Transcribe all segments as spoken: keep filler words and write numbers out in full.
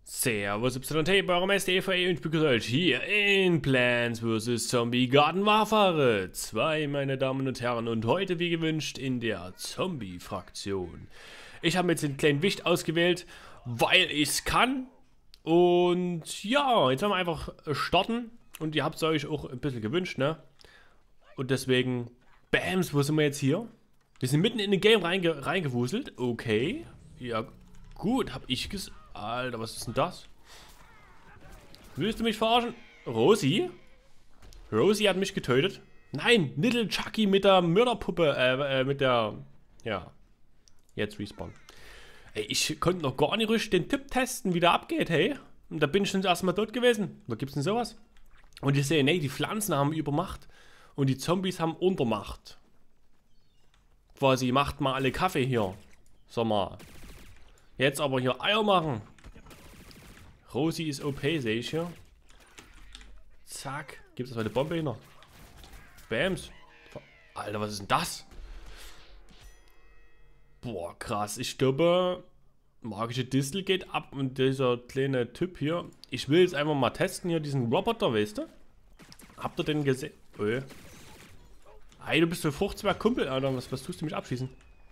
Servus Y T, bei eurem S D V E und ich begrüße euch hier in Plants versus. Zombie Garden Warfare zwei, meine Damen und Herren, und heute wie gewünscht in der Zombie-Fraktion. Ich habe jetzt den kleinen Wicht ausgewählt, weil ich es kann. Und ja, jetzt werden wir einfach starten und ihr habt es euch auch ein bisschen gewünscht, ne? Und deswegen, Bams, wo sind wir jetzt hier? Wir sind mitten in den Game reinge reingewuselt, okay. Ja, gut, hab ich ges... Alter, was ist denn das? Willst du mich verarschen? Rosie? Rosie hat mich getötet? Nein, Little Chucky mit der Mörderpuppe, äh, äh, mit der... Ja. Jetzt respawn. Ey, ich konnte noch gar nicht richtig den Typ testen, wie der abgeht, hey. Und da bin ich schon das erste Mal tot gewesen. Wo gibt's denn sowas? Und ich sehe, nee, die Pflanzen haben Übermacht und die Zombies haben Untermacht. Quasi, macht mal alle Kaffee hier. Sag mal. Jetzt aber hier Eier machen. Rosie ist O P, sehe ich hier. Zack. Gibt es eine Bombe hier noch? Bams. Alter, was ist denn das? Boah, krass. Ich glaube, magische Distel geht ab und dieser kleine Typ hier. Ich will jetzt einfach mal testen hier diesen Roboter, weißt du? Habt ihr den gesehen? Oh. Ey, du bist so Fruchtzwerg Kumpel, Alter. Was, was tust du mich abschießen?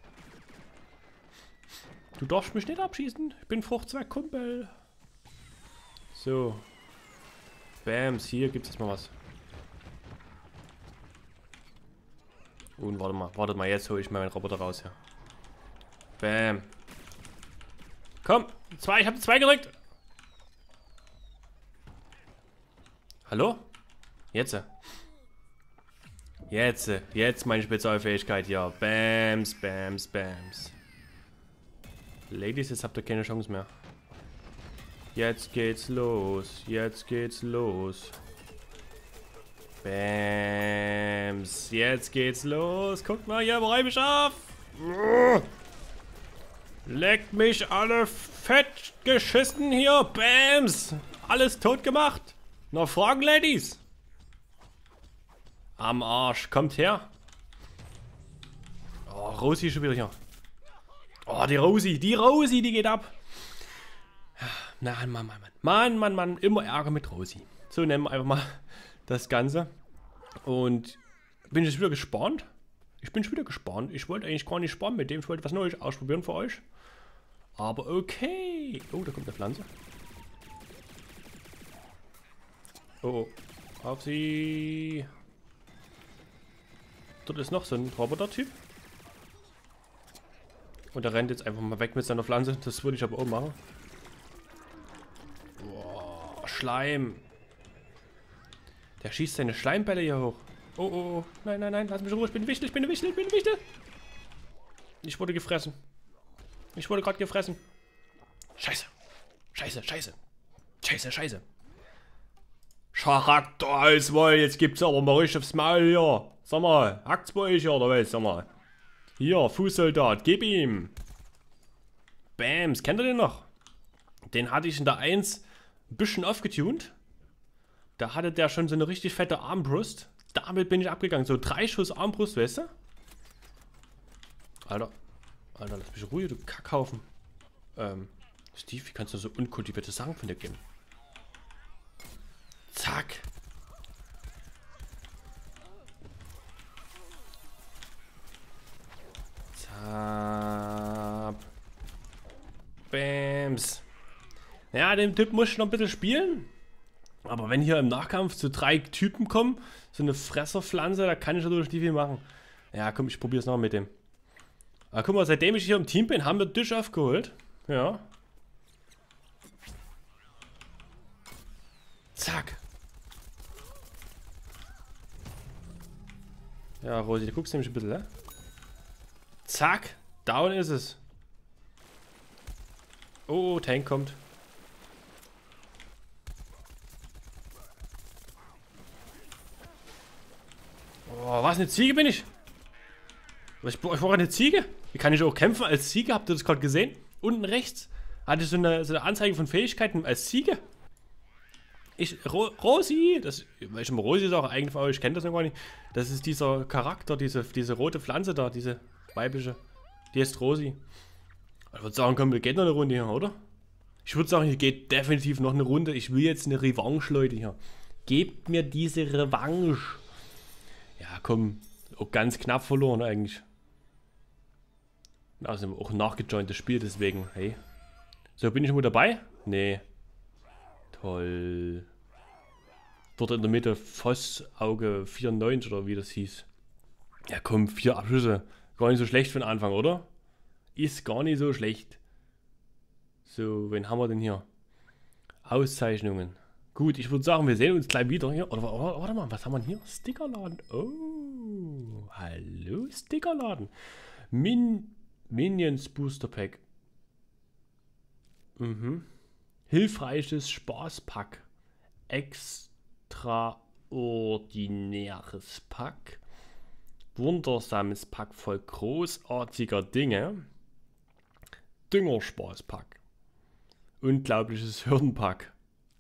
Du darfst mich nicht abschießen. Ich bin Fruchtzwerg Kumpel. So. Bams, hier gibt es mal was. Und warte mal, warte mal, jetzt hole ich mal meinen Roboter raus hier. Bam. Komm, zwei, ich habe zwei gedrückt. Hallo? Jetzt. Jetzt, jetzt meine Spezialfähigkeit hier. Bams, bams, bams. Ladies, jetzt habt ihr keine Chance mehr. Jetzt geht's los. Jetzt geht's los. Bams. Jetzt geht's los. Guckt mal, hier räume ich auf. Leckt mich alle fett geschissen hier. Bams. Alles tot gemacht. Noch Fragen, Ladies? Am Arsch. Kommt her. Oh, Rosie schon wieder hier. Oh, die Rosie, die Rosie, die geht ab. Nein, Mann, Mann, Mann. Mann, Mann, Mann, immer Ärger mit Rosie. So nennen wir einfach mal das Ganze. Und bin ich jetzt wieder gespannt? Ich bin schon wieder gespannt. Ich wollte eigentlich gar nicht spawnen mit dem. Ich wollte was Neues ausprobieren für euch. Aber okay. Oh, da kommt eine Pflanze. Oh, oh. Auf sie. Dort ist noch so ein Roboter-Typ. Und er rennt jetzt einfach mal weg mit seiner Pflanze. Das würde ich aber auch machen. Boah, Schleim. Der schießt seine Schleimbälle hier hoch. Oh, oh, oh. Nein, nein, nein. Lass mich in Ruhe. Ich bin wichtig, ich bin wichtig, ich bin wichtig. Ich wurde gefressen. Ich wurde gerade gefressen. Scheiße. Scheiße, scheiße. Scheiße, scheiße. Charakterauswahl. Jetzt gibt's aber mal richtig aufs Maul hier. Sag mal, hackt's bei euch hier oder was? Sag mal. Hier, Fußsoldat, gib ihm. Bams, kennt ihr den noch? Den hatte ich in der eins ein bisschen aufgetunt. Da hatte der schon so eine richtig fette Armbrust. Damit bin ich abgegangen. So drei Schuss Armbrust, weißt du? Alter. Alter, lass mich ruhig, du Kackhaufen. Ähm, Steve, wie kannst du so unkultivierte Sachen von dir geben? Zack. Zack. Bams. Ja, den Typ muss ich noch ein bisschen spielen. Aber wenn hier im Nachkampf zu drei Typen kommen, so eine Fresserpflanze, da kann ich natürlich nicht viel machen. Ja, komm, ich probiere es noch mit dem. Aber guck mal, seitdem ich hier im Team bin, haben wir Tisch aufgeholt. Ja. Zack. Ja, Rosi, du guckst nämlich ein bisschen, ne? Zack. Down ist es. Oh, Tank kommt. Oh, was, eine Ziege bin ich? Ich, ich brauche eine Ziege? Wie kann ich auch kämpfen als Ziege? Habt ihr das gerade gesehen? Unten rechts hatte ich so eine, so eine Anzeige von Fähigkeiten als Ziege. Ich, Ro Rosi, das, welchem Rosi ist auch eigentlich von euch, ich kenne das noch gar nicht. Das ist dieser Charakter, diese, diese rote Pflanze da, diese weibliche. Die ist Rosi. Ich würde sagen, komm, wir gehen noch eine Runde hier, oder? Ich würde sagen, hier geht definitiv noch eine Runde. Ich will jetzt eine Revanche, Leute, hier. Gebt mir diese Revanche. Ja, komm. Auch ganz knapp verloren eigentlich. Also auch nachgejointes Spiel, deswegen. Hey. So, bin ich schon mal dabei? Nee. Toll. Dort in der Mitte Vossauge vierundneunzig oder wie das hieß. Ja komm, vier Abschüsse. Gar nicht so schlecht für den Anfang, oder? Ist gar nicht so schlecht. So, wen haben wir denn hier? Auszeichnungen. Gut, ich würde sagen, wir sehen uns gleich wieder hier. Oder, oder warte mal, was haben wir hier? Stickerladen. Oh, hallo Stickerladen. Min Minions Booster Pack. Mhm. Hilfreiches Spaßpack. Extraordinäres Pack. Wundersames Pack voll großartiger Dinge. Düngerspaßpack. Unglaubliches Hirnpack.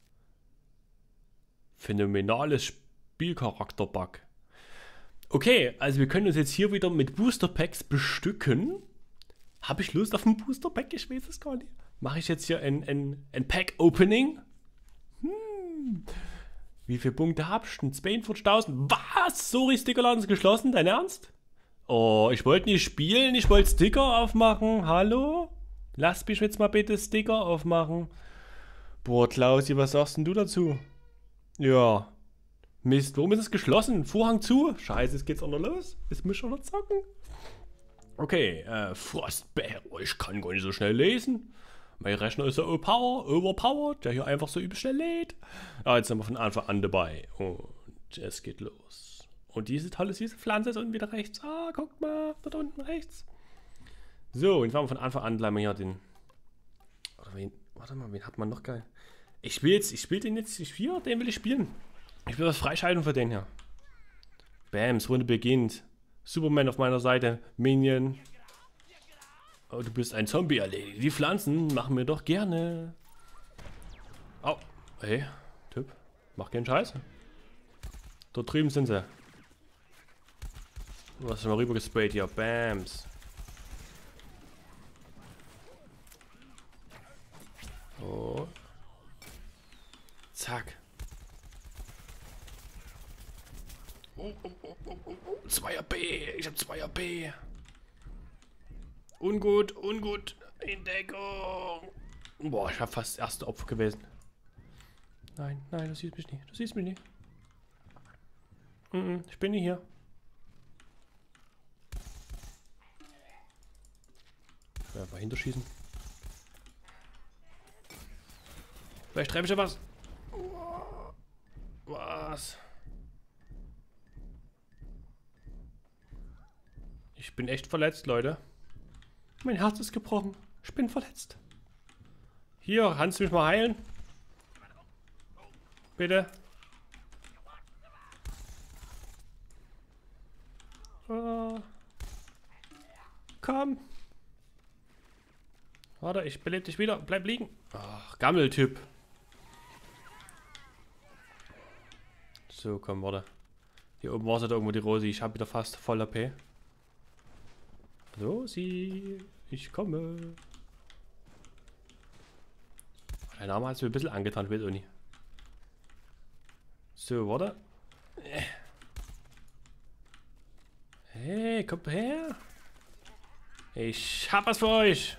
Phänomenales Spielcharakterpack. Okay, also wir können uns jetzt hier wieder mit Booster-Packs bestücken. Habe ich Lust auf ein Booster-Pack? Ich weiß es gar nicht. Mache ich jetzt hier ein, ein, ein Pack-Opening? Hm. Wie viele Punkte hab ich denn? zweiundvierzigtausend. Was? Sorry, Stickerladen ist geschlossen? Dein Ernst? Oh, ich wollte nicht spielen. Ich wollte Sticker aufmachen. Hallo? Lass mich jetzt mal bitte Sticker aufmachen. Boah, Klausi, was sagst denn du dazu? Ja. Mist, warum ist es geschlossen? Vorhang zu? Scheiße, jetzt geht's auch noch los. Jetzt muss ich auch noch zocken. Okay, äh, Frostbär. Oh, ich kann gar nicht so schnell lesen. Mein Rechner ist so overpowered, overpowered, der hier einfach so übel schnell lädt. Ah, jetzt sind wir von Anfang an dabei. Und es geht los. Und diese tolle, süße Pflanze ist unten wieder rechts. Ah, guckt mal, dort unten rechts. So, jetzt machen wir von Anfang an gleich mal hier den... Oder wen, warte mal, wen hat man noch geil? Ich spiele jetzt, ich spiele den jetzt, ich hier, den will ich spielen. Ich will was freischalten für den hier. Bams, Runde beginnt. Superman auf meiner Seite, Minion. Oh, du bist ein Zombie, erledigt. Die Pflanzen machen wir doch gerne. Au, hey, Typ, mach keinen Scheiß. Dort drüben sind sie. Du hast mal rüber gesprayt hier, Bams. Oh. Zack. Oh, oh, oh, oh, oh, oh. Zweier B. Ich hab Zweier B. Ungut, ungut. In Deckung. Boah, ich hab fast das erste Opfer gewesen. Nein, nein, du siehst mich nicht. Du siehst mich nicht. Mm-mm, ich bin nicht hier. Ich will einfach hinterschießen. Vielleicht treffe ich ja was. Was? Ich bin echt verletzt, Leute. Mein Herz ist gebrochen. Ich bin verletzt. Hier, kannst du mich mal heilen? Bitte. Oh. Komm. Warte, ich belebe dich wieder. Bleib liegen. Ach, Gammeltyp. So, komm, warte. Hier oben war es da irgendwo die Rosi. Ich habe wieder fast voll A P. Rosi, ich komme. Dein Name hat es mir ein bisschen angetan, ich weiß auch nicht. So, warte. Hey, kommt her. Ich hab was für euch.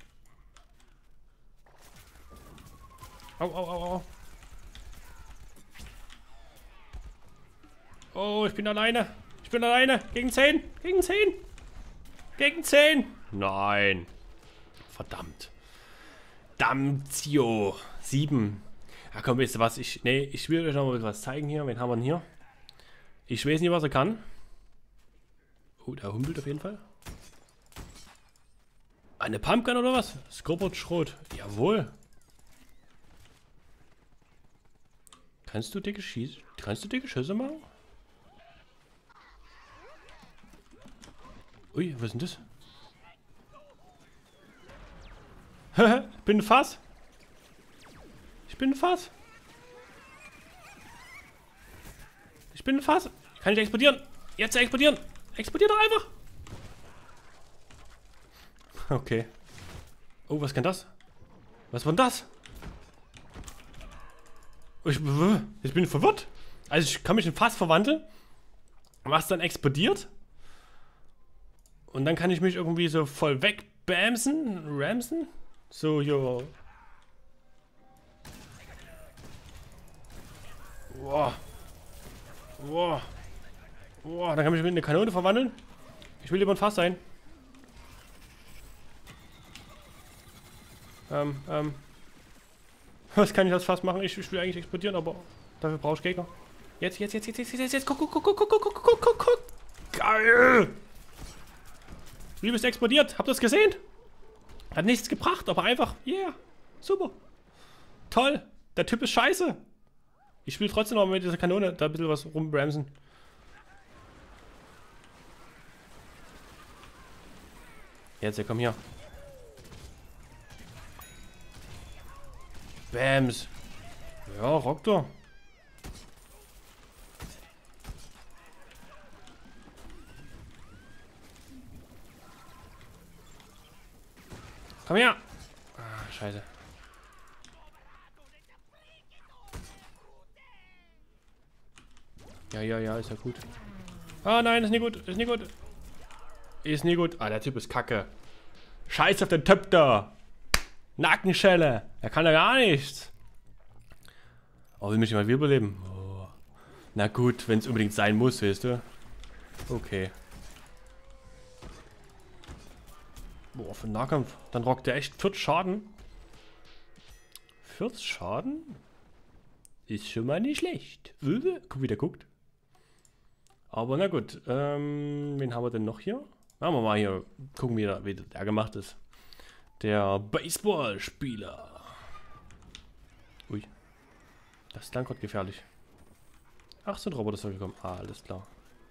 Au, au, au, au. Oh, ich bin alleine. Ich bin alleine. Gegen zehn. Gegen zehn. Gegen zehn. Nein. Verdammt. Damtio. sieben. Ja, komm, wisst ihr was? Ich, nee, ich will euch noch mal was zeigen hier. Wen haben wir denn hier? Ich weiß nicht, was er kann. Oh, der humpelt auf jeden Fall. Eine Pumpgun oder was? Scorpot Schrot. Jawohl. Kannst du dicke Schieß? Kannst du dicke Schüsse machen? Ui, was ist denn das? Haha, ich bin ein Fass. Ich bin ein Fass. Ich bin ein Fass. Kann ich explodieren? Jetzt explodieren. Explodiert doch einfach. Okay. Oh, was kann das? Was war denn das? Ich, ich bin verwirrt. Also ich kann mich in Fass verwandeln, was dann explodiert. Und dann kann ich mich irgendwie so voll wegbamsen, ramsen. So, jo. Wow. Wow. Wow, dann kann ich mich in eine Kanone verwandeln. Ich will lieber ein Fass sein. Ähm, ähm. Was kann ich als Fass machen? Ich, ich will eigentlich explodieren, aber dafür brauche ich Gegner. Jetzt, jetzt, jetzt, jetzt, jetzt, jetzt, jetzt, guck, guck, guck, guck, guck, guck, guck, guck, guck. Geil! Wie bist du explodiert? Habt ihr das gesehen? Hat nichts gebracht, aber einfach, yeah, super. Toll, der Typ ist scheiße. Ich spiele trotzdem noch mit dieser Kanone da ein bisschen was rumbremsen. Jetzt, ja, komm hier. Bams. Ja, rock doch. Komm her. Ah, scheiße. Ja, ja, ja, ist ja gut. Ah, nein, ist nicht gut, ist nicht gut. Ist nicht gut. Ah, der Typ ist kacke. Scheiß auf den Typ da. Nackenschelle. Er kann ja gar nichts. Oh, will mich mal wiederbeleben. Oh. Na gut, wenn es unbedingt sein muss, weißt du. Okay. Boah, für den Nahkampf. Dann rockt der echt vierzig Schaden. vierzig Schaden? Ist schon mal nicht schlecht. Guck, wie der guckt. Aber na gut. Ähm, wen haben wir denn noch hier? Machen wir mal hier. Gucken, wie der, wie der gemacht ist. Der Baseballspieler. Ui. Das ist dann gerade gefährlich. Ach, so ein Roboter soll gekommen. Ah, alles klar.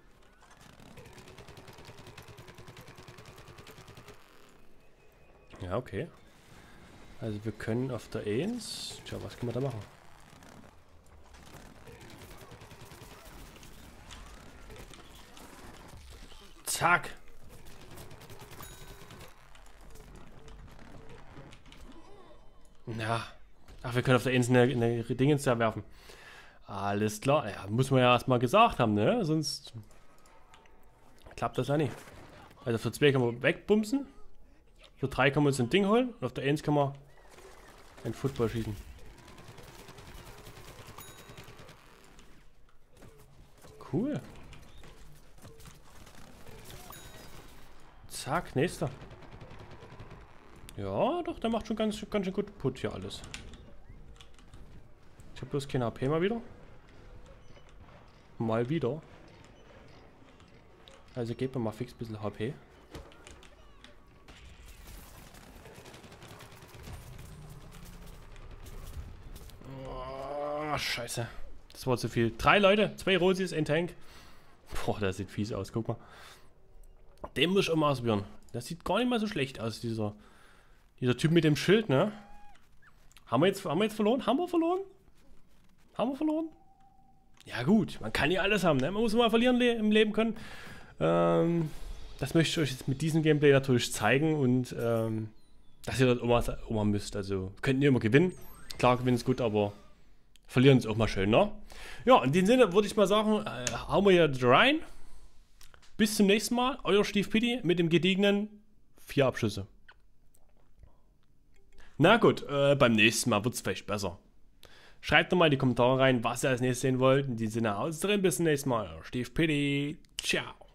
Ja, okay. Also wir können auf der eins... Tja, was können wir da machen? Zack! Ja. Ach, wir können auf der eins eine, eine Dingens da werfen. Alles klar. Ja, muss man ja erstmal gesagt haben, ne? Sonst klappt das ja nicht. Also für zwei können wir wegbumsen. Für drei können wir uns ein Ding holen. Und auf der eins können wir ein Football schießen. Cool. Zack, nächster. Ja, doch, der macht schon ganz, ganz schön gut Put hier alles. Ich habe bloß keine H P mal wieder. Mal wieder. Also gebt mir mal fix ein bisschen H P. Oh, scheiße. Das war zu viel. Drei Leute, zwei Rosis, ein Tank. Boah, das sieht fies aus, guck mal. Den muss ich auch mal ausprobieren. Das sieht gar nicht mal so schlecht aus, dieser, dieser Typ mit dem Schild, ne? Haben wir jetzt, haben wir jetzt verloren? Haben wir verloren? Haben wir verloren? Ja gut, man kann ja alles haben, ne? Man muss mal verlieren le im Leben können. Ähm, das möchte ich euch jetzt mit diesem Gameplay natürlich zeigen und ähm, dass ihr das auch mal, auch mal müsst. Also könnt ihr immer gewinnen. Klar, gewinnen ist gut, aber verlieren ist auch mal schön, ne? Ja, in dem Sinne würde ich mal sagen, äh, hauen wir hier rein. Bis zum nächsten Mal, euer Steve Pitti mit dem gediegenen vier Abschüsse. Na gut, äh, beim nächsten Mal wird es vielleicht besser. Schreibt doch mal in die Kommentare rein, was ihr als nächstes sehen wollt. In diesem Sinne, aus drin, bis zum nächsten Mal. Steve Pitti, ciao.